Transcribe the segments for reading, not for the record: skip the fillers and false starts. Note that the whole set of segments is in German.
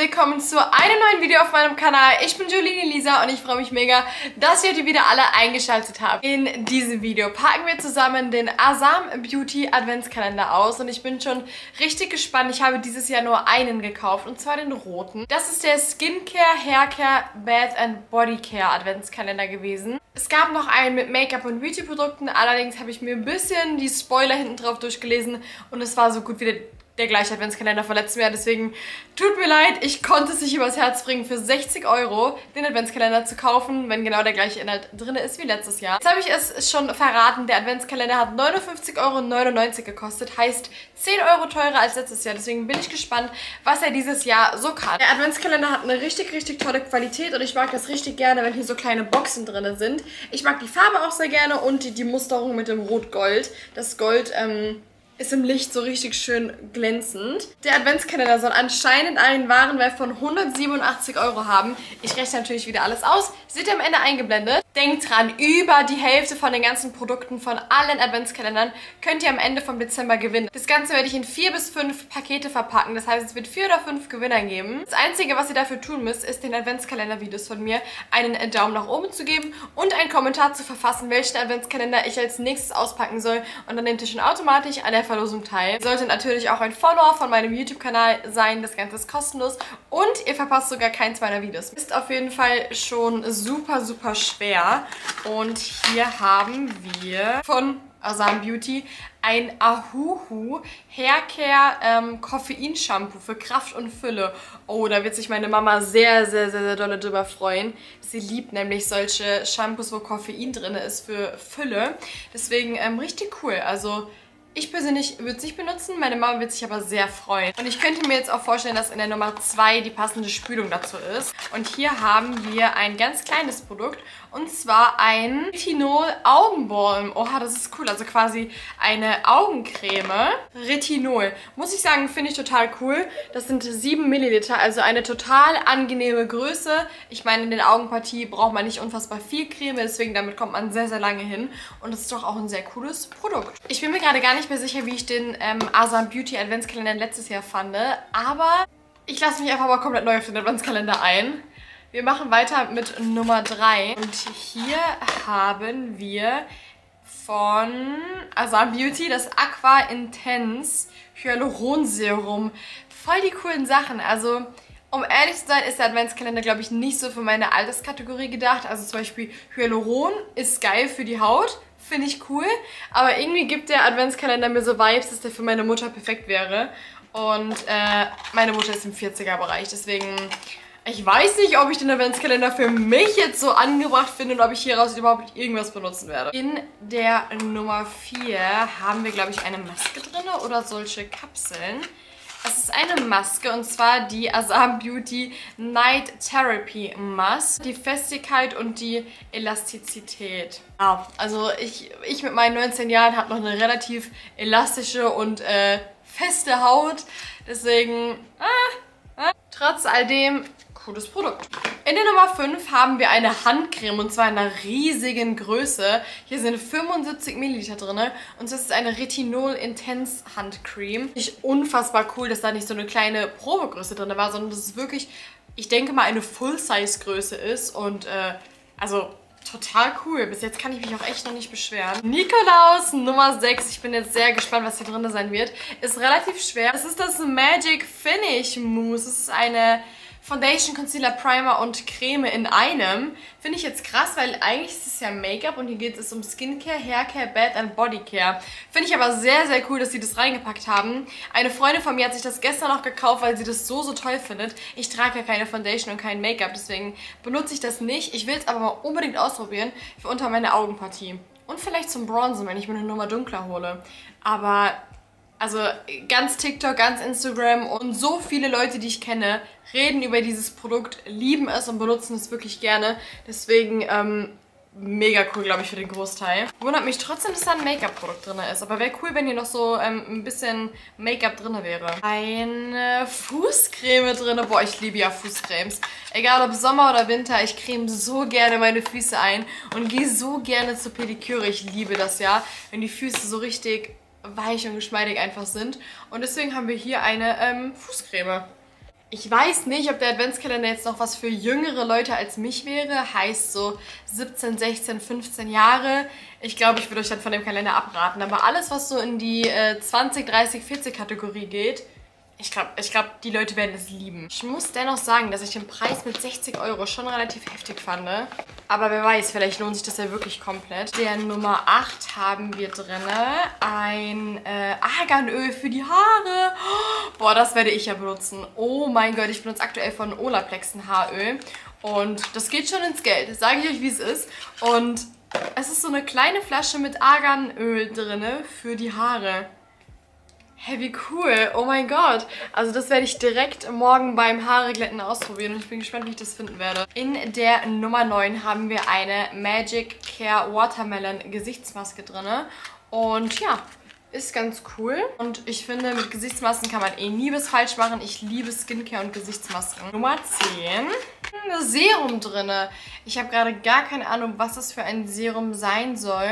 willkommen zu einem neuen Video auf meinem Kanal. Ich bin Jolene Lisa und ich freue mich mega, dass ihr heute wieder alle eingeschaltet habt. In diesem Video packen wir zusammen den Asam Beauty Adventskalender aus und ich bin schon richtig gespannt. Ich habe dieses Jahr nur einen gekauft und zwar den roten. Das ist der Skincare, Haircare, Bath and Body Care Adventskalender gewesen. Es gab noch einen mit Make-up und Beauty-Produkten, allerdings habe ich mir ein bisschen die Spoiler hinten drauf durchgelesen und es war so gut wie der gleiche Adventskalender von letztem Jahr, deswegen tut mir leid, ich konnte es nicht übers Herz bringen, für 60 € den Adventskalender zu kaufen, wenn genau der gleiche Inhalt drin ist wie letztes Jahr. Jetzt habe ich es schon verraten, der Adventskalender hat 59,99 € gekostet, heißt 10 € teurer als letztes Jahr, deswegen bin ich gespannt, was er dieses Jahr so kann. Der Adventskalender hat eine richtig tolle Qualität und ich mag das richtig gerne, wenn hier so kleine Boxen drin sind. Ich mag die Farbe auch sehr gerne und die Musterung mit dem Rot-Gold. Das Gold, ist im Licht so richtig schön glänzend. Der Adventskalender soll anscheinend einen Warenwert von 187 € haben. Ich rechne natürlich wieder alles aus. Seht ihr am Ende eingeblendet. Denkt dran, über die Hälfte von den ganzen Produkten von allen Adventskalendern könnt ihr am Ende vom Dezember gewinnen. Das Ganze werde ich in 4 bis 5 Pakete verpacken. Das heißt, es wird 4 oder 5 Gewinner geben. Das Einzige, was ihr dafür tun müsst, ist den Adventskalender-Videos von mir einen Daumen nach oben zu geben und einen Kommentar zu verfassen, welchen Adventskalender ich als nächstes auspacken soll. Und dann nehmt ihr schon automatisch an der Verlosung teil. Ihr solltet natürlich auch ein Follower von meinem YouTube-Kanal sein. Das Ganze ist kostenlos und ihr verpasst sogar keins meiner Videos. Ist auf jeden Fall schon super schwer. Und hier haben wir von Asam Beauty ein Ahuhu Haircare Koffein-Shampoo für Kraft und Fülle. Oh, da wird sich meine Mama sehr dolle drüber freuen. Sie liebt nämlich solche Shampoos, wo Koffein drin ist für Fülle. Deswegen richtig cool. Also ich persönlich würde es nicht benutzen, meine Mama wird sich aber sehr freuen. Und ich könnte mir jetzt auch vorstellen, dass in der Nummer 2 die passende Spülung dazu ist. Und hier haben wir ein ganz kleines Produkt. Und zwar ein Retinol Augenbalm. Oha, das ist cool. Also quasi eine Augencreme. Retinol. Muss ich sagen, finde ich total cool. Das sind 7 Milliliter, also eine total angenehme Größe. Ich meine, in der Augenpartie braucht man nicht unfassbar viel Creme, deswegen damit kommt man sehr lange hin. Und es ist doch auch ein sehr cooles Produkt. Ich bin mir gerade gar nicht mehr sicher, wie ich den Asam Beauty Adventskalender letztes Jahr fand. Aber ich lasse mich einfach mal komplett neu auf den Adventskalender ein. Wir machen weiter mit Nummer 3. Und hier haben wir von Asam Beauty das Aqua Intense Hyaluronserum. Voll die coolen Sachen. Also, um ehrlich zu sein, ist der Adventskalender, glaube ich, nicht so für meine Alterskategorie gedacht. Also zum Beispiel Hyaluron ist geil für die Haut. Finde ich cool. Aber irgendwie gibt der Adventskalender mir so Vibes, dass der für meine Mutter perfekt wäre. Und meine Mutter ist im 40er-Bereich. Deswegen, ich weiß nicht, ob ich den Adventskalender für mich jetzt so angebracht finde und ob ich hieraus überhaupt irgendwas benutzen werde. In der Nummer 4 haben wir, glaube ich, eine Maske drin oder solche Kapseln. Es ist eine Maske und zwar die Asam Beauty Night Therapy Mask. Die Festigkeit und die Elastizität. Ja, also ich mit meinen 19 Jahren habe noch eine relativ elastische und feste Haut. Deswegen, trotz all dem, cooles Produkt. In der Nummer 5 haben wir eine Handcreme und zwar in einer riesigen Größe. Hier sind 75 Milliliter drin und das ist eine Retinol Intense Handcreme. Nicht unfassbar cool, dass da nicht so eine kleine Probegröße drin war, sondern dass es wirklich, ich denke mal, eine Full-Size-Größe ist und also total cool. Bis jetzt kann ich mich auch echt noch nicht beschweren. Nikolaus Nummer 6. Ich bin jetzt sehr gespannt, was hier drin sein wird. Ist relativ schwer. Es ist das Magic Finish Mousse. Es ist eine Foundation, Concealer, Primer und Creme in einem. Finde ich jetzt krass, weil eigentlich ist es ja Make-up und hier geht es um Skincare, Haircare, Bath and Body Care. Finde ich aber sehr cool, dass sie das reingepackt haben. Eine Freundin von mir hat sich das gestern noch gekauft, weil sie das so toll findet. Ich trage ja keine Foundation und kein Make-up, deswegen benutze ich das nicht. Ich will es aber mal unbedingt ausprobieren für unter meine Augenpartie. Und vielleicht zum Bronzen, wenn ich mir eine Nummer dunkler hole. Aber also ganz TikTok, ganz Instagram und so viele Leute, die ich kenne, reden über dieses Produkt, lieben es und benutzen es wirklich gerne. Deswegen mega cool, glaube ich, für den Großteil. Wundert mich trotzdem, dass da ein Make-up-Produkt drin ist. Aber wäre cool, wenn hier noch so ein bisschen Make-up drin wäre. Eine Fußcreme drin. Boah, ich liebe ja Fußcremes. Egal ob Sommer oder Winter, ich creme so gerne meine Füße ein und gehe so gerne zur Pediküre. Ich liebe das ja, wenn die Füße so richtig weich und geschmeidig einfach sind. Und deswegen haben wir hier eine Fußcreme. Ich weiß nicht, ob der Adventskalender jetzt noch was für jüngere Leute als mich wäre. Heißt so 17, 16, 15 Jahre. Ich glaube, ich würde euch dann von dem Kalender abraten. Aber alles, was so in die 20, 30, 40 Kategorie geht, ich glaube, die Leute werden es lieben. Ich muss dennoch sagen, dass ich den Preis mit 60 € schon relativ heftig fand. Aber wer weiß, vielleicht lohnt sich das ja wirklich komplett. Der Nummer 8 haben wir drin. Ein Arganöl für die Haare. Boah, das werde ich ja benutzen. Oh mein Gott, ich benutze aktuell von Olaplex ein Haaröl. Und das geht schon ins Geld. Das sage ich euch, wie es ist. Und es ist so eine kleine Flasche mit Arganöl drin für die Haare. Hey, wie cool. Oh mein Gott. Also das werde ich direkt morgen beim Haareglätten ausprobieren und ich bin gespannt, wie ich das finden werde. In der Nummer 9 haben wir eine Magic Care Watermelon Gesichtsmaske drin. Und ja, ist ganz cool. Und ich finde, mit Gesichtsmasken kann man eh nie was falsch machen. Ich liebe Skincare und Gesichtsmasken. Nummer 10. Ein Serum drin. Ich habe gerade gar keine Ahnung, was das für ein Serum sein soll.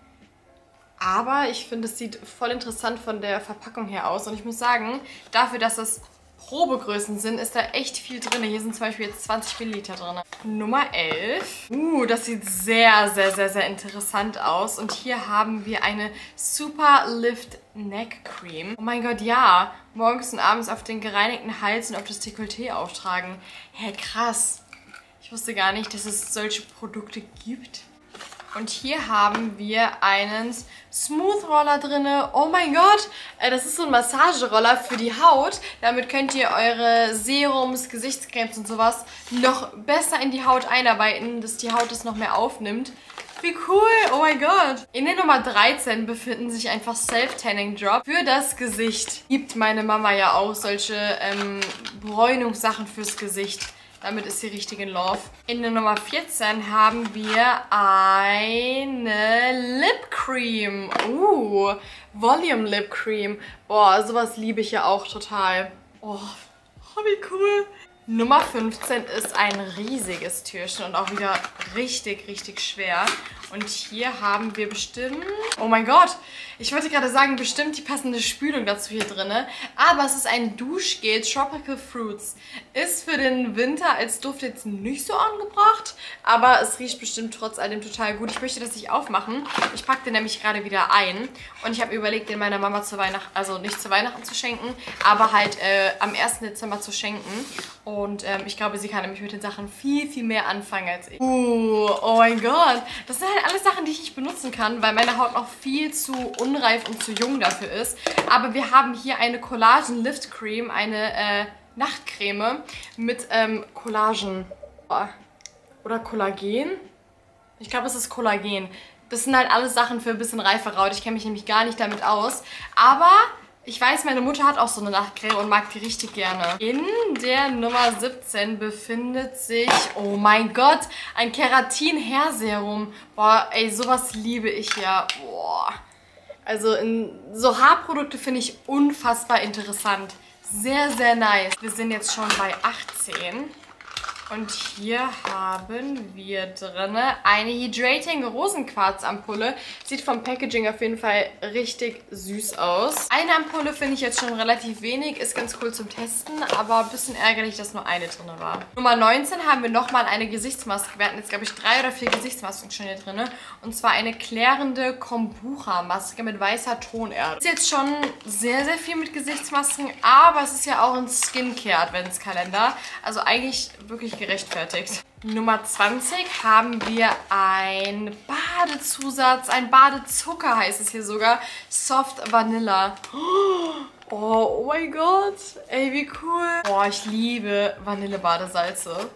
Aber ich finde, es sieht voll interessant von der Verpackung her aus. Und ich muss sagen, dafür, dass es Probegrößen sind, ist da echt viel drin. Hier sind zum Beispiel jetzt 20 Milliliter drin. Nummer 11. Das sieht sehr, sehr, sehr, sehr interessant aus. Und hier haben wir eine Super Lift Neck Cream. Oh mein Gott, ja. Morgens und abends auf den gereinigten Hals und auf das Dekolleté auftragen. Hä, krass. Ich wusste gar nicht, dass es solche Produkte gibt. Und hier haben wir einen Smooth Roller drin. Oh mein Gott, das ist so ein Massageroller für die Haut. Damit könnt ihr eure Serums, Gesichtscremes und sowas noch besser in die Haut einarbeiten, dass die Haut es noch mehr aufnimmt. Wie cool, oh mein Gott. In der Nummer 13 befinden sich einfach Self-Tanning Drop für das Gesicht. Gibt meine Mama ja auch solche Bräunungssachen fürs Gesicht. Damit ist sie richtig in Love. In der Nummer 14 haben wir eine Lip Cream. Volume Lip Cream. Boah, sowas liebe ich ja auch total. Oh, wie cool. Nummer 15 ist ein riesiges Türchen und auch wieder richtig, richtig schwer. Und hier haben wir bestimmt... Oh mein Gott! Ich wollte gerade sagen, bestimmt die passende Spülung dazu hier drin. Aber es ist ein Duschgel Tropical Fruits. Ist für den Winter als Duft jetzt nicht so angebracht. Aber es riecht bestimmt trotz allem total gut. Ich möchte das nicht aufmachen. Ich packe den nämlich gerade wieder ein. Und ich habe mir überlegt, den meiner Mama zu Weihnachten... Also nicht zu Weihnachten zu schenken, aber halt am 1. Dezember zu schenken. Und ich glaube, sie kann nämlich mit den Sachen viel, viel mehr anfangen als ich. Oh mein Gott. Das sind halt alles Sachen, die ich nicht benutzen kann, weil meine Haut noch viel zu unreif und zu jung dafür ist. Aber wir haben hier eine Collagen Lift Cream, eine Nachtcreme mit Collagen. Oder Kollagen? Ich glaube, es ist Kollagen. Das sind halt alles Sachen für ein bisschen reifere Haut. Ich kenne mich nämlich gar nicht damit aus. Aber... ich weiß, meine Mutter hat auch so eine Nachtcreme und mag die richtig gerne. In der Nummer 17 befindet sich, oh mein Gott, ein Keratin-Hairserum. Boah, ey, sowas liebe ich ja. Boah. Also so Haarprodukte finde ich unfassbar interessant. Sehr, sehr nice. Wir sind jetzt schon bei 18. Und hier haben wir drin eine Hydrating Rosenquarz-Ampulle. Sieht vom Packaging auf jeden Fall richtig süß aus. Eine Ampulle finde ich jetzt schon relativ wenig. Ist ganz cool zum Testen, aber ein bisschen ärgerlich, dass nur eine drin war. Nummer 19 haben wir nochmal eine Gesichtsmaske. Wir hatten jetzt, glaube ich, 3 oder 4 Gesichtsmasken schon hier drin. Und zwar eine klärende Kombucha-Maske mit weißer Tonerde. Ist jetzt schon sehr, sehr viel mit Gesichtsmasken, aber es ist ja auch ein Skincare-Adventskalender. Also eigentlich wirklich gerechtfertigt. Nummer 20 haben wir ein Badezusatz, ein Badezucker heißt es hier sogar, Soft Vanilla. Oh mein Gott, ey, wie cool. Boah, ich liebe Vanillebadesalze.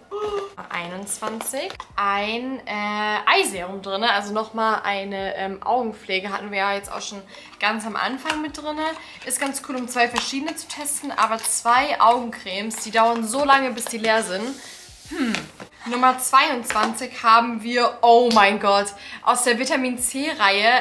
21. Ein Eiserum drin, also nochmal eine Augenpflege hatten wir ja jetzt auch schon ganz am Anfang mit drin. Ist ganz cool, um 2 verschiedene zu testen, aber 2 Augencremes, die dauern so lange, bis die leer sind. Nummer 22 haben wir, oh mein Gott, aus der Vitamin C-Reihe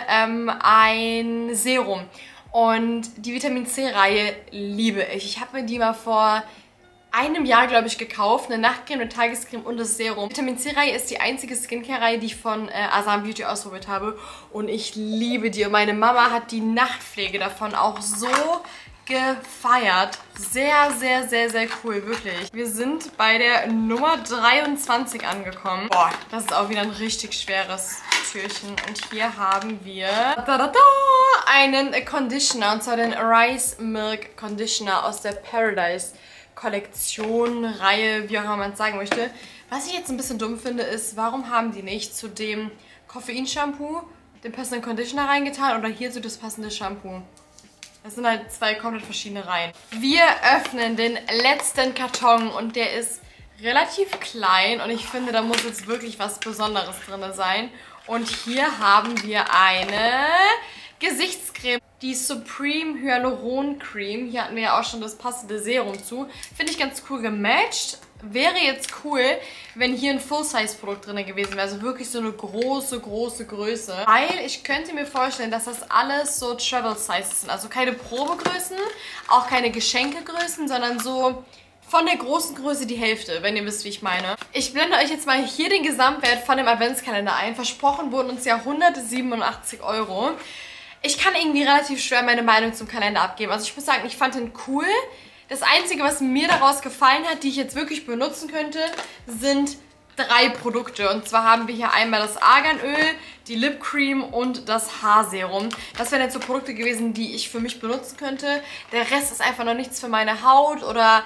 ein Serum. Und die Vitamin C-Reihe liebe ich. Ich habe mir die mal vor einem Jahr, glaube ich, gekauft. Eine Nachtcreme, eine Tagescreme und das Serum. Vitamin C-Reihe ist die einzige Skincare-Reihe, die ich von Asam Beauty ausprobiert habe. Und ich liebe die. Und meine Mama hat die Nachtpflege davon auch so gefeiert. Sehr, sehr, sehr, sehr cool, wirklich. Wir sind bei der Nummer 23 angekommen. Boah, das ist auch wieder ein richtig schweres Türchen. Und hier haben wir einen Conditioner, und zwar den Rice Milk Conditioner aus der Paradise Kollektion, Reihe, wie auch immer man es sagen möchte. Was ich jetzt ein bisschen dumm finde, ist, warum haben die nicht zu dem Koffein-Shampoo den passenden Conditioner reingetan oder hierzu das passende Shampoo? Das sind halt zwei komplett verschiedene Reihen. Wir öffnen den letzten Karton und der ist relativ klein und ich finde, da muss jetzt wirklich was Besonderes drin sein. Und hier haben wir eine Gesichtscreme. Die Supreme Hyaluron Cream. Hier hatten wir ja auch schon das passende Serum zu. Finde ich ganz cool gematcht. Wäre jetzt cool, wenn hier ein Full-Size-Produkt drin gewesen wäre. Also wirklich so eine große, große Größe. Weil ich könnte mir vorstellen, dass das alles so Travel-Sizes sind. Also keine Probegrößen, auch keine Geschenkegrößen, sondern so von der großen Größe die Hälfte, wenn ihr wisst, wie ich meine. Ich blende euch jetzt mal hier den Gesamtwert von dem Adventskalender ein. Versprochen wurden uns ja 187 €. Ich kann irgendwie relativ schwer meine Meinung zum Kalender abgeben. Also ich muss sagen, ich fand den cool. Das Einzige, was mir daraus gefallen hat, die ich jetzt wirklich benutzen könnte, sind 3 Produkte. Und zwar haben wir hier einmal das Arganöl, die Lip Cream und das Haarserum. Das wären jetzt so Produkte gewesen, die ich für mich benutzen könnte. Der Rest ist einfach noch nichts für meine Haut oder...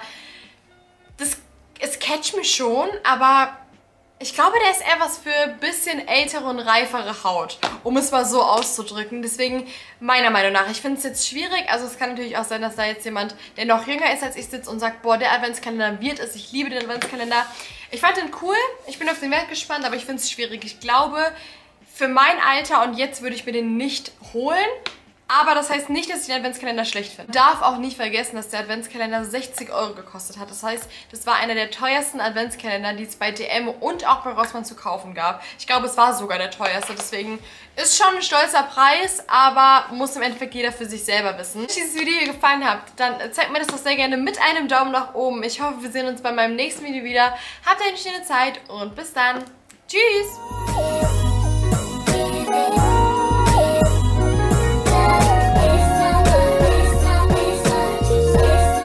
Es catcht mich schon, aber ich glaube, der ist eher was für ein bisschen ältere und reifere Haut, um es mal so auszudrücken. Deswegen, meiner Meinung nach, ich finde es jetzt schwierig. Also es kann natürlich auch sein, dass da jetzt jemand, der noch jünger ist als ich, sitzt und sagt, boah, der Adventskalender wird es. Ich liebe den Adventskalender. Ich fand den cool, ich bin auf den Wert gespannt, aber ich finde es schwierig. Ich glaube, für mein Alter und jetzt würde ich mir den nicht holen. Aber das heißt nicht, dass ich den Adventskalender schlecht finde. Darf auch nicht vergessen, dass der Adventskalender 60 € gekostet hat. Das heißt, das war einer der teuersten Adventskalender, die es bei DM und auch bei Rossmann zu kaufen gab. Ich glaube, es war sogar der teuerste. Deswegen ist schon ein stolzer Preis, aber muss im Endeffekt jeder für sich selber wissen. Wenn euch dieses Video hier gefallen hat, dann zeigt mir das doch sehr gerne mit einem Daumen nach oben. Ich hoffe, wir sehen uns bei meinem nächsten Video wieder. Habt eine schöne Zeit und bis dann. Tschüss!